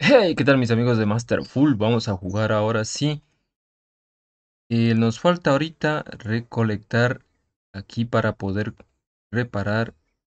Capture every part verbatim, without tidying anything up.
Hey, ¿qué tal mis amigos de Masterful? Vamos a jugar ahora sí. Eh, nos falta ahorita recolectar aquí para poder reparar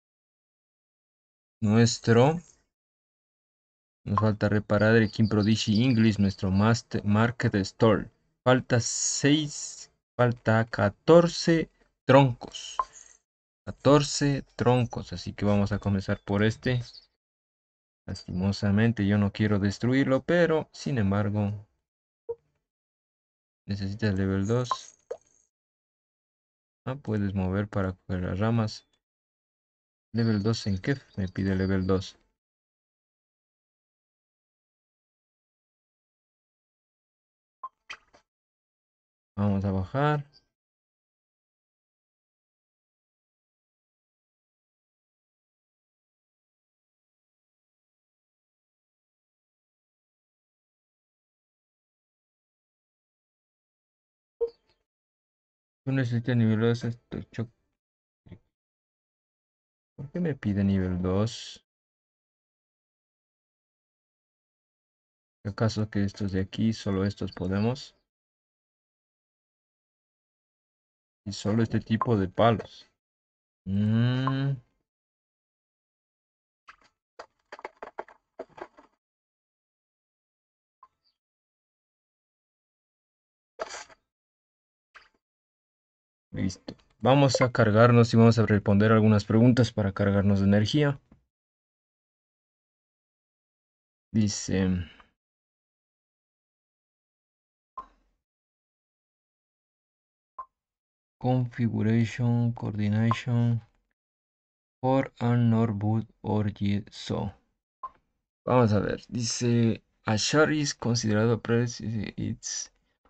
nuestro... Nos falta reparar el King Prodigy English, nuestro Master Market Store. Falta seis, falta catorce troncos. catorce troncos, así que vamos a comenzar por este. Lastimosamente yo no quiero destruirlo, pero sin embargo necesita el level dos. Ah, puedes mover para coger las ramas. Level dos en qué me pide level dos. Vamos a bajar. Tú necesitas nivel dos. Esto, cho- ¿Por qué me pide nivel dos? ¿Acaso que estos de aquí, solo estos podemos? Y solo este tipo de palos. Mm, listo. Vamos a cargarnos y vamos a responder algunas preguntas para cargarnos de energía. Dice... Configuration, coordination, for an Norwood or so. Vamos a ver. Dice... Ashar is considerado press. It's...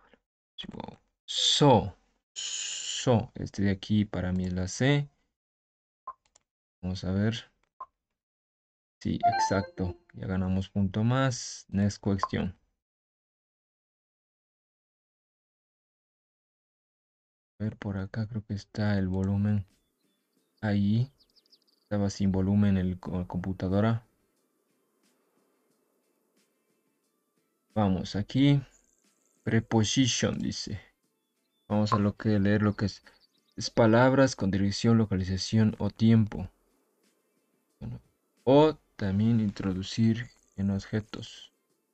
So. So. Este de aquí para mí es la C. Vamos a ver. Sí, exacto. Ya ganamos punto más. Next question. A ver, por acá creo que está el volumen. Ahí. Estaba sin volumen el co- computadora. Vamos, aquí. Preposition, dice. Vamos a lo que leer lo que es. Es palabras con dirección, localización o tiempo. Bueno, o también introducir en objetos.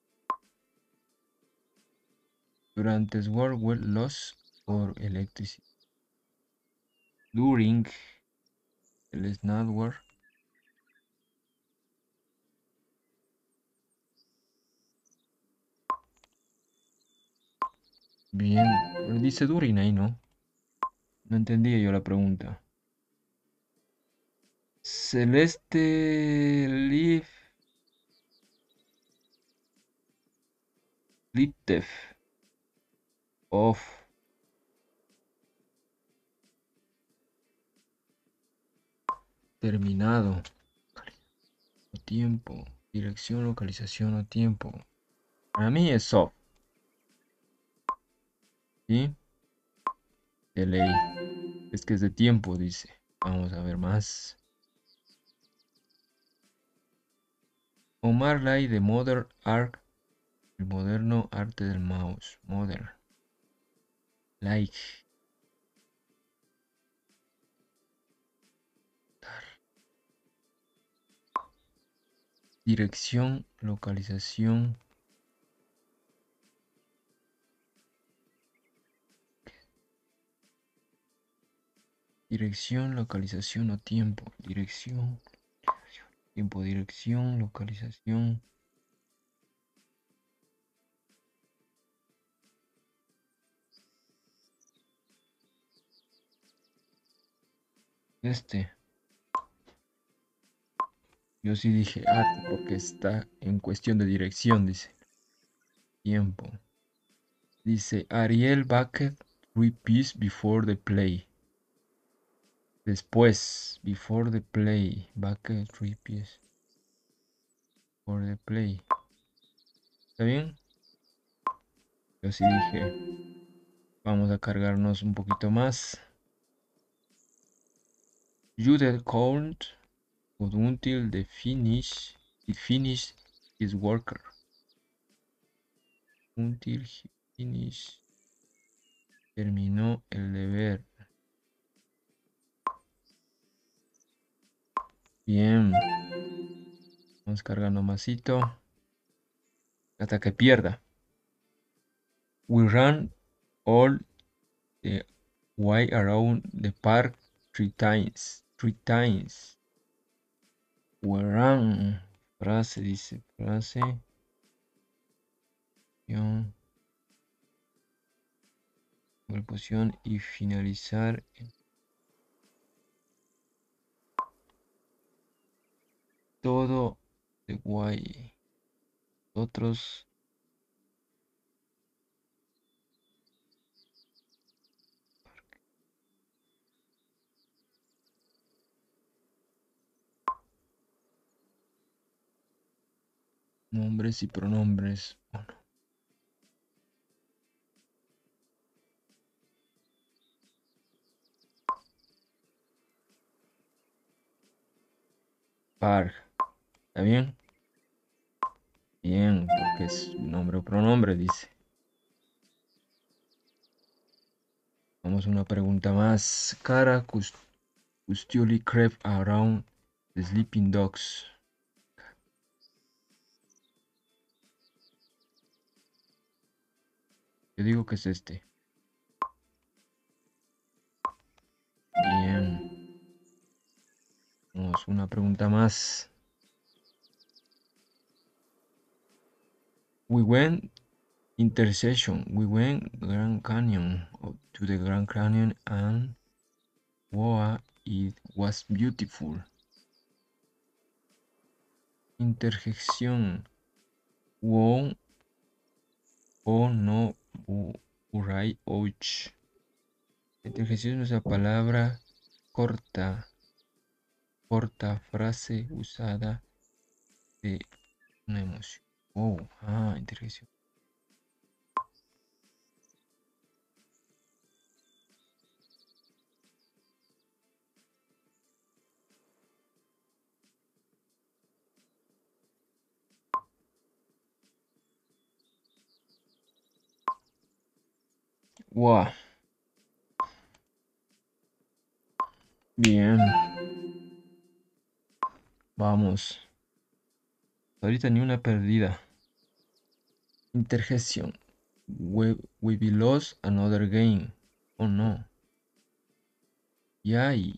Durante World War Loss for Electricity. During el Snadwar. Bien, pero dice during ahí, ¿no? No entendía yo la pregunta. Celeste Leaf Littef Off. Terminado. O tiempo. Dirección, localización o tiempo. Para mí es off. ¿Sí? De ley. Es que es de tiempo, dice. Vamos a ver más. Omar Lai de Modern Art. El moderno arte del mouse. Modern. Like. Dirección, localización. Dirección, localización o tiempo. Dirección, tiempo, dirección, localización. Este. Yo sí dije, ah, porque está en cuestión de dirección, dice. Tiempo. Dice Ariel Bucket repeats before the play. Después, before the play. Bucket repeats before the play. ¿Está bien? Yo sí dije, vamos a cargarnos un poquito más. Judith count until the finish, it finish his worker. Until he finish. Terminó el deber. Bien. Vamos cargando masito. Hasta que pierda. We ran all the way around the park three times. Three times. We ran. Frase, dice. Frase. Posición y finalizar. Todo de guay. Otros. Nombres y pronombres. Bueno. Par. ¿Está bien? Bien, porque es nombre o pronombre, dice. Vamos a una pregunta más. Cara Custioli crept around the sleeping dogs. Yo digo que es este. Bien. Vamos, una pregunta más. We went intersection. We went Grand Canyon to the Grand Canyon and wow, it was beautiful. Interjección. Wow. O no. Uray ouch. Interjección es una palabra corta. Corta frase usada de una emoción. Oh, ah, interjección. Wow. Bien. Vamos. Ahorita ni una perdida. Interjección. We, we be lost another game. Oh no. Yay.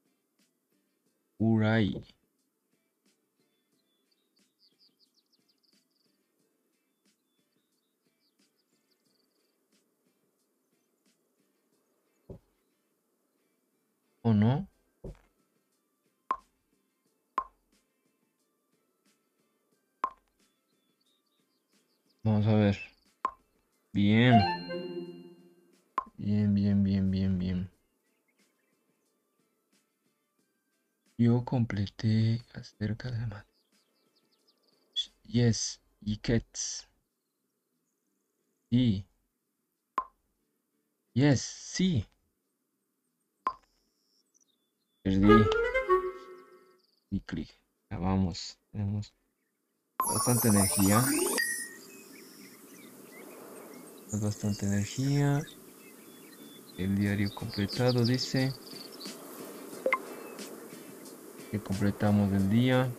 Uray. Oh no. Vamos a ver. Bien. Bien, bien, bien, bien, bien. Yo completé acerca de más. Yes, y cats. Sí. Yes, sí. Perdí. Y clic. Ya vamos. Tenemos bastante energía. Bastante energía. El diario completado dice que completamos el día.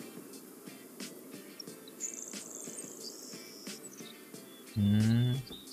Mm.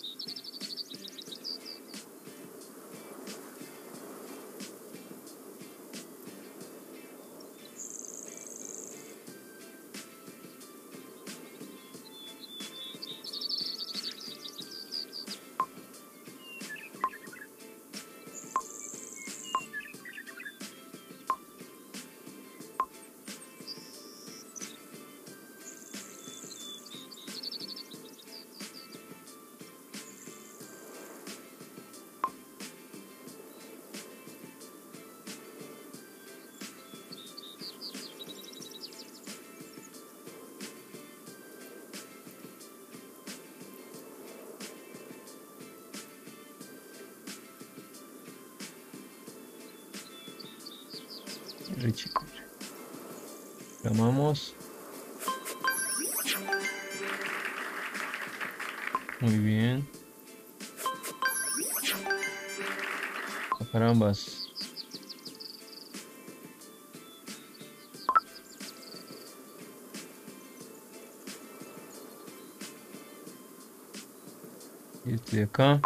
Richie. Llamamos. Muy bien. Oh, carambas. Y este de acá.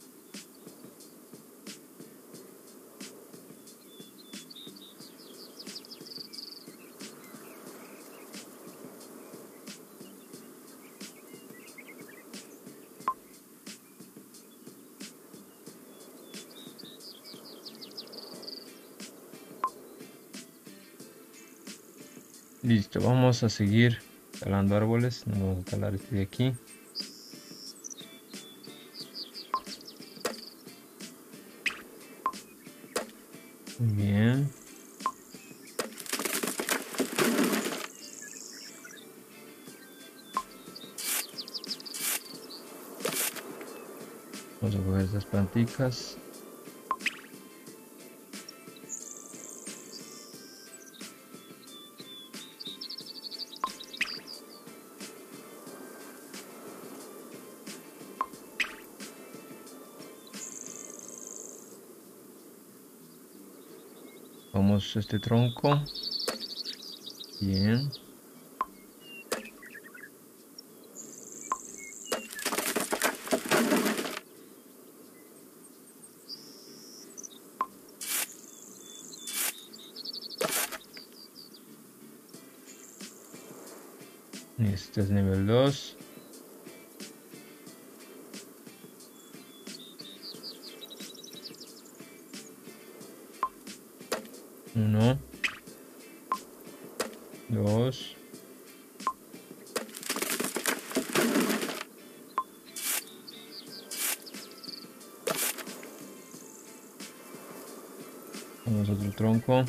Listo, vamos a seguir talando árboles. Nos vamos a talar este de aquí. Muy bien. Vamos a coger estas plantitas. Vamos a este tronco. Bien. Este es nivel dos. Uno. Dos. Vamos a otro tronco.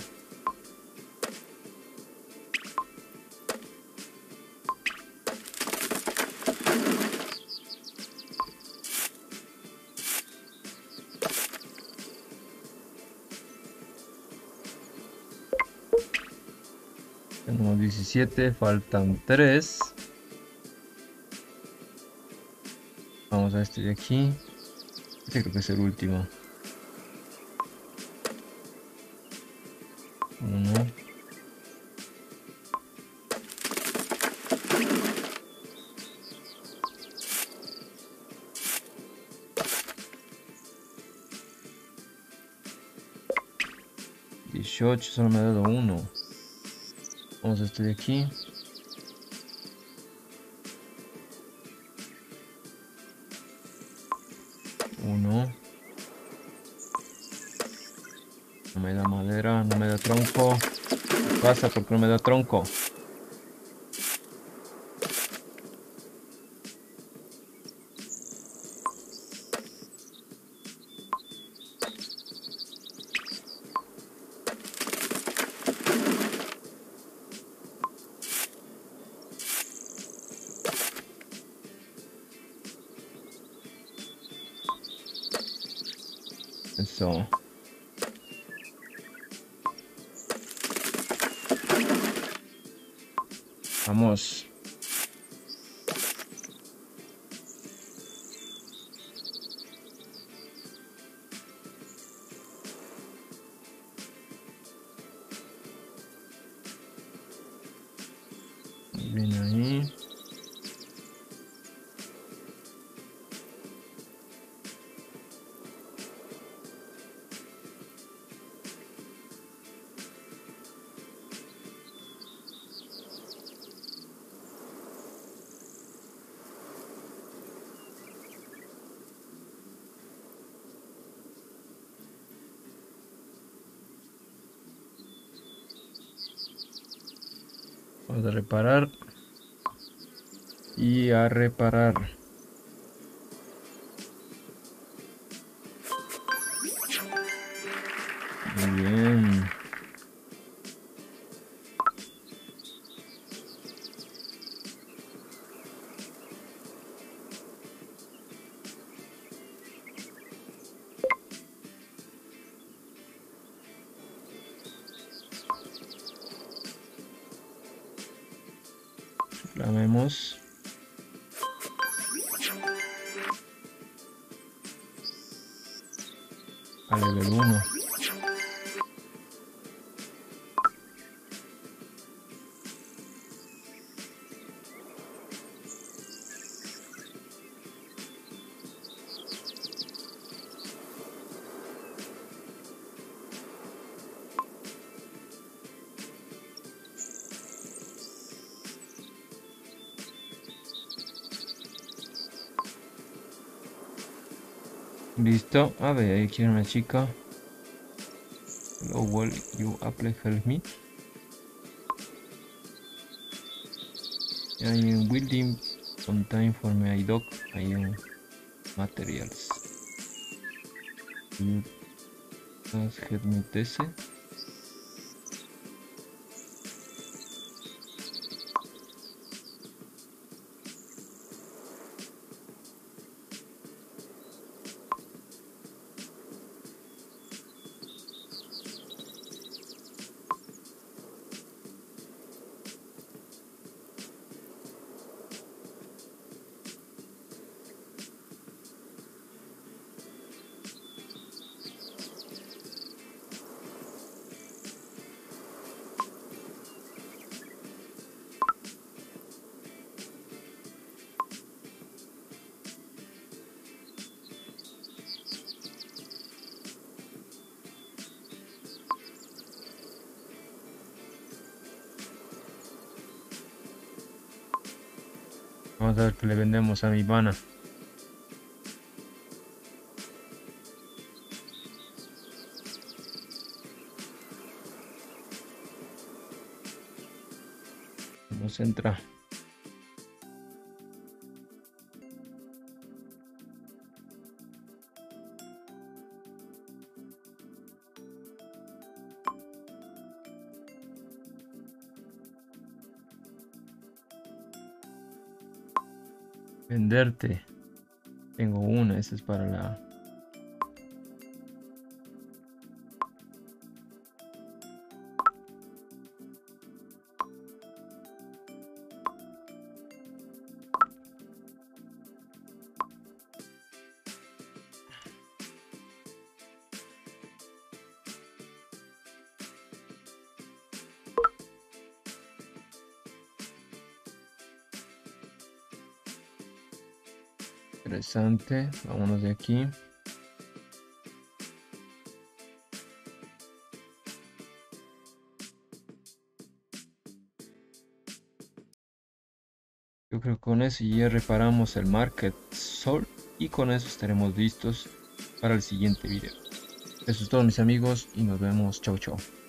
Tenemos diecisiete, faltan tres. Vamos a este de aquí. Este creo que es el último. Uno. dieciocho, solo me ha dado uno. Vamos a este de aquí. Uno. No me da madera, no me da tronco. ¿Qué pasa? ¿Por qué no me da tronco? Eso. Vamos. Muy bien ahí. Vamos a reparar. Y a reparar. Muy bien. Reclamemos. a level uno. Listo. A ver, aquí hay una chica. Hello, will you apply help me? I am building some time for my dog. I am materials. You just help me test. Vamos a ver qué le vendemos a mi pana. Vamos a entrar. Venderte. Tengo una, esa es para la... Interesante, vámonos de aquí. Yo creo que con eso ya reparamos el Market Sol y con eso estaremos listos para el siguiente video. Eso es todo, mis amigos, y nos vemos. Chau, chau.